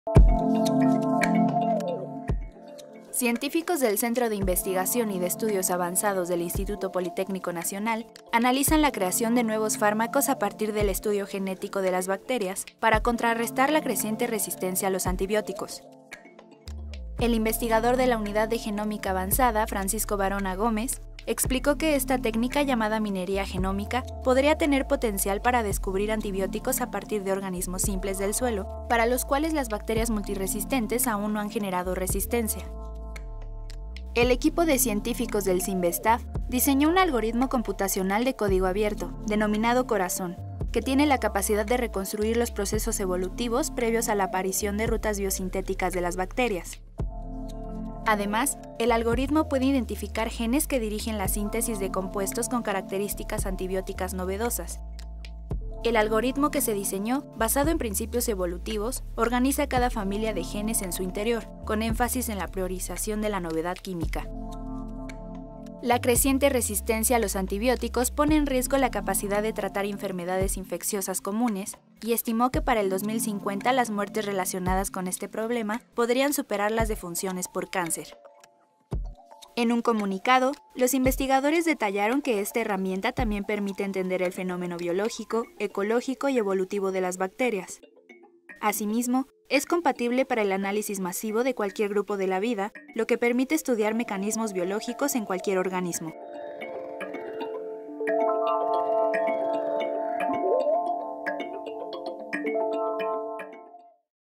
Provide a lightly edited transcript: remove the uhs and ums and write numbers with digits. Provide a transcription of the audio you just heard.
Científicos del Centro de Investigación y de Estudios Avanzados del Instituto Politécnico Nacional analizan la creación de nuevos fármacos a partir del estudio genético de las bacterias para contrarrestar la creciente resistencia a los antibióticos. El investigador de la Unidad de Genómica Avanzada, Francisco Barona Gómez, explicó que esta técnica llamada minería genómica podría tener potencial para descubrir antibióticos a partir de organismos simples del suelo, para los cuales las bacterias multiresistentes aún no han generado resistencia. El equipo de científicos del CIMBESTAF diseñó un algoritmo computacional de código abierto, denominado Corazón, que tiene la capacidad de reconstruir los procesos evolutivos previos a la aparición de rutas biosintéticas de las bacterias. Además, el algoritmo puede identificar genes que dirigen la síntesis de compuestos con características antibióticas novedosas. El algoritmo que se diseñó, basado en principios evolutivos, organiza cada familia de genes en su interior, con énfasis en la priorización de la novedad química. La creciente resistencia a los antibióticos pone en riesgo la capacidad de tratar enfermedades infecciosas comunes y estimó que para el 2050 las muertes relacionadas con este problema podrían superar las defunciones por cáncer. En un comunicado, los investigadores detallaron que esta herramienta también permite entender el fenómeno biológico, ecológico y evolutivo de las bacterias. Asimismo, es compatible para el análisis masivo de cualquier grupo de la vida, lo que permite estudiar mecanismos biológicos en cualquier organismo.